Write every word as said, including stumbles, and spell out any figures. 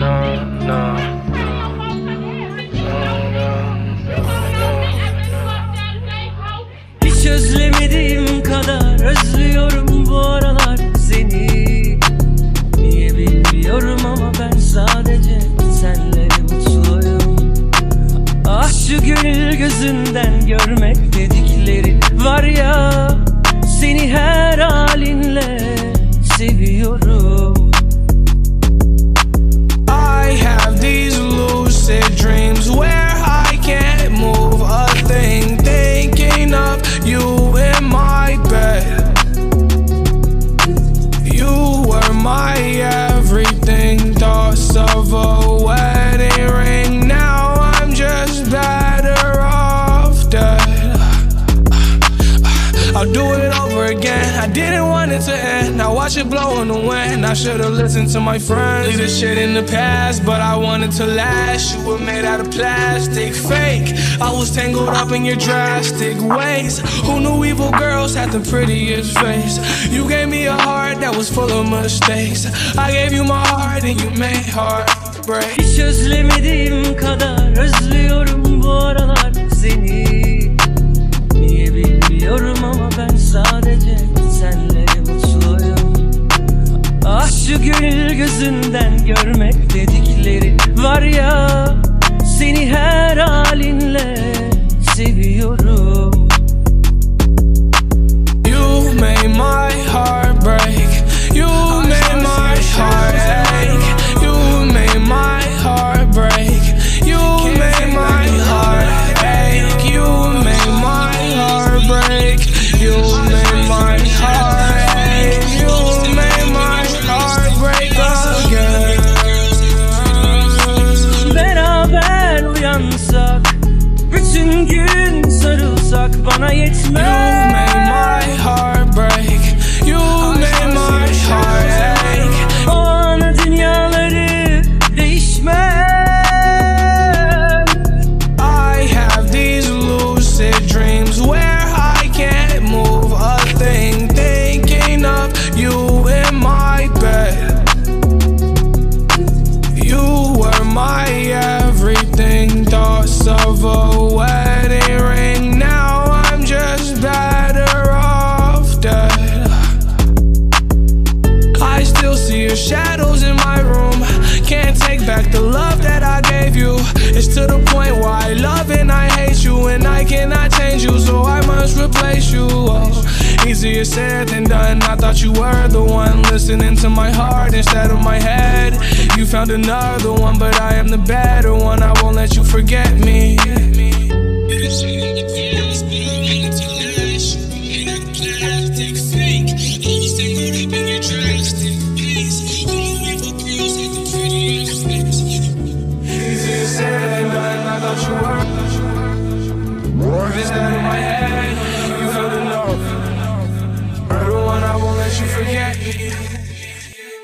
Hiç özlemediğim kadar özlüyorum bu aralar seni. Niye bilmiyorum ama ben sadece senle mutluyum. Ah şu gönül gözünden görmek dedikleri var ya, seni her halinle seviyorum. I have these lucid dreams where I can't move a thing, thinking of you in my bed. You were my everything, thoughts of a wedding ring. Now I'm just better off dead. I'll do it over again. I didn't want it to end. Now watch it blow in the wind. I should've listened to my friends. Leave this shit in the past, but I wanted to last. You were made out of plastic, fake. I was tangled up in your drastic ways. Who knew evil girls had the prettiest face? You gave me a heart that was full of mistakes. I gave you my heart and you made heartbreak. Hiç özlemediğim kadar özlüyorum bu aralar seni. Niye bilmiyorum ama ben sadece senle mutluyum. Ah şu gönül gözünden görmek dedikleri var ya, seni her halinle seviyorum. You made my heart break. You made my heart ache. You made my heart break. You made my heart ache. You made my heart break. You made my heart ache. You made my heart break again. Beraber uyansak, bütün gün sarılsak bana yetmez. You made my heart break. You made my heart ache. O ana dünyaları değişmez. I have these lucid dreams where I can't move a thing, thinking of you in my bed. You were my everything, thoughts of a wedding ring. Now I'm just better off dead. I still see your shadows in my room. Can't take back the love that I gave you. It's to the point where I love and I hate you, and I cannot change you, so I must replace you. Oh, easier said than done. I thought you were the one listening to my heart instead of my head. You found another one, but I am the better one. I won't let you forget me. Easier said than done. I thought you were.